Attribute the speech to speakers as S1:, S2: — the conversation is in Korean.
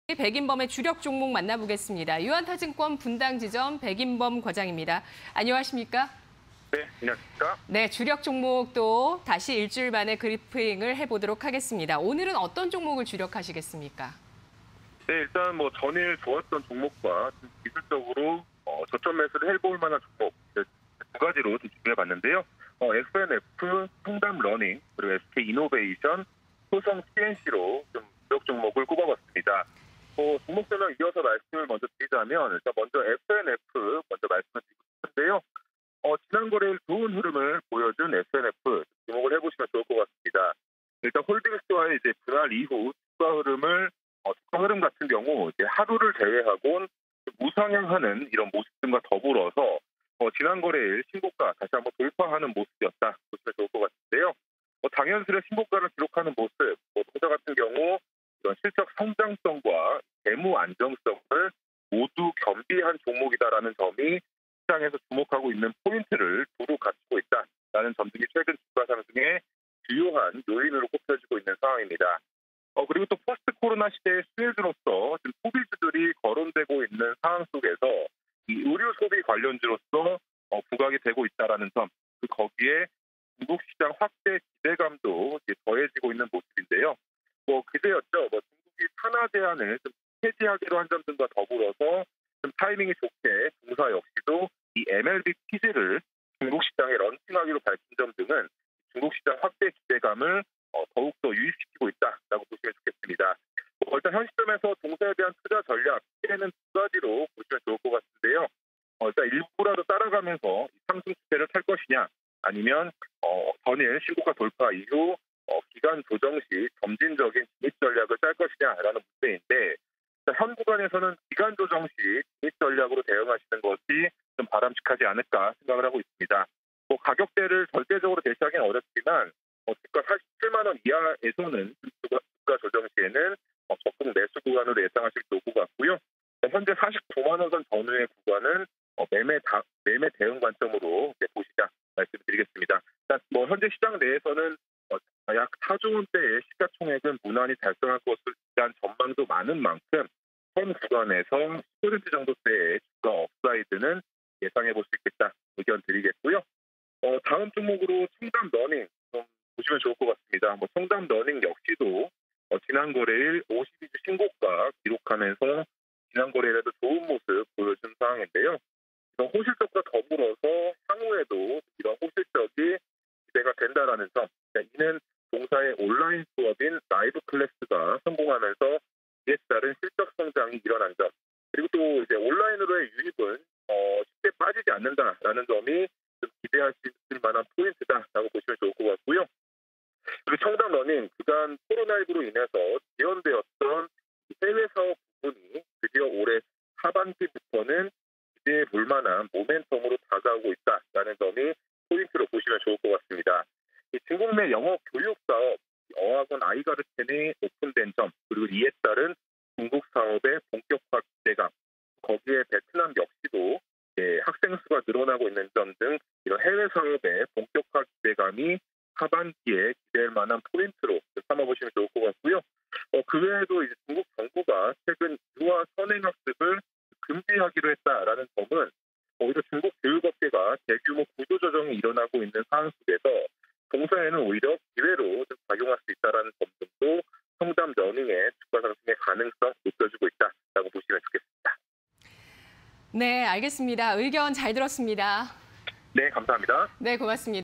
S1: 백인범의 주력 종목 만나보겠습니다. 유한타증권 분당지점 백인범 과장입니다. 안녕하십니까?
S2: 네, 안녕하십니까?
S1: 네, 주력 종목도 다시 일주일 만에 브리핑을 해보도록 하겠습니다. 오늘은 어떤 종목을 주력하시겠습니까?
S2: 네, 일단 전일 좋았던 종목과 좀 기술적으로 저점 매수를 해볼 만한 종목 두 가지로 좀 준비해봤는데요. FNF, 성담러닝, 그리고 SK이노베이션, 효성 CNC로 좀 주력 종목을 꼽아봤습니다. 종목별로 이어서 말씀을 먼저 드리자면 일단 먼저 FNF 먼저 말씀을 드리고 싶은데요. 지난 거래일 좋은 흐름을 보여준 FNF 주목을 해보시면 좋을 것 같습니다. 일단 홀딩스와의 이제 그날 이후 주가 흐름 같은 경우 이제 하루를 제외하고는 우상향하는 이런 모습 등과 더불어서 지난 거래일 신고가 다시 한번 돌파하는 모습이었다 보시면 좋을 것 같은데요. 당연스레 신고가를 기록하는 모습, 투자 같은 경우 이런 실적 성장성과 재무 안정성을 모두 겸비한 종목이다라는 점이 시장에서 주목하고 있는 포인트를 두루 갖추고 있다라는 점 등이 최근 주가 상승의 주요한 요인으로 꼽혀지고 있는 상황입니다. 그리고 또 포스트 코로나 시대의 수혜주로서 지금 소비주들이 거론되고 있는 상황 속에서 이 의류 소비 관련주로서 부각이 되고 있다라는 점, 거기에 중국 시장 확대 기대감도 더해지고 있는 모습인데요. 그제였죠. 중국이 산하 제한을 좀 폐지하기로 한 점 등과 더불어서 좀 타이밍이 좋게 동사 역시도 이 MLB 키즈를 중국 시장에 런칭하기로 밝힌 점 등은 중국 시장 확대 기대감을 더욱더 유입시키고 있다라고 보시면 좋겠습니다. 일단 현 시점에서 동사에 대한 투자 전략, 피해는 두 가지로 보시면 좋을 것 같은데요. 일단 일부라도 따라가면서 이 상승 추세를 탈 것이냐, 아니면 전일 신고가 돌파 이후 기간 조정 시 점진적인 진입 전략을 짤 것이냐라는 문제인데, 현 구간에서는 기간 조정 시 진입 전략으로 대응하시는 것이 좀 바람직하지 않을까 생각을 하고 있습니다. 가격대를 절대적으로 제시하기는 어렵지만 주가 47만 원 이하에서는 주가 조정 시에는 적극 매수 구간으로 예상하실 수 있을 것 같고요. 현재 49만 원 선 전후의 구간은 매매 대응 관점으로 보시자 말씀드리겠습니다. 현재 시장 내에서는 약 4조 원대의 시가총액은 무난히 달성할 것을 대한 전망도 많은 만큼 현 구간에서 10% 정도대의 주가 업사이드는 예상해 볼 수 있겠다 의견 드리겠고요. 다음 종목으로 성담러닝 좀 보시면 좋을 것 같습니다. 성담러닝 역시도 지난 거래일 52주 신고가 기록하면서 지난 거래일에도 좋은 모습 보여준 상황인데요. 이런 호실적과 더불어서 향후에도 이런 호실적이 기대가 된다라는 점, 이는 동사의 온라인 수업인 라이브 클래스가 성공하면서 이에 따른 실적 성장이 일어난 점, 그리고 또 이제 온라인으로의 유입은 쉽게 빠지지 않는다라는 점이 좀 기대할 수 있을 만한 포인트다라고 보시면 좋을 것 같고요. 그리고 성담러닝 그간 코로나19로 인해서 지연되었던 해외 사업 부분이 드디어 올해 하반기부터는 기대해 볼 만한 모멘텀으로 다가오고 있다라는 점이 포인트로 보시면 좋을 것 같습니다. 중국 내 영어 교육 사업 어학원 아이가르텐이 오픈된 점, 그리고 이에 따른 중국 사업의 본격화 기대감, 거기에 베트남 역시도 학생 수가 늘어나고 있는 점 등 이런 해외 사업의 본격화 기대감이 하반기에 기대할 만한 포인트로 삼아보시면 좋을 것 같고요. 그 외에도 이제 중국 정부가 최근 유아 선행학습을 금지하기로 했다라는 점은 오히려 중국 교육업계가 대규모 구조조정이 일어나고 있는 상황 속에서 동사에는 오히려 기회로 좀 작용할 수 있다는 점 등도 성담러닝의 주가 상승의 가능성 높여주고 있다라고 보시면 좋겠습니다.
S1: 네, 알겠습니다. 의견 잘 들었습니다.
S2: 네, 감사합니다.
S1: 네, 고맙습니다.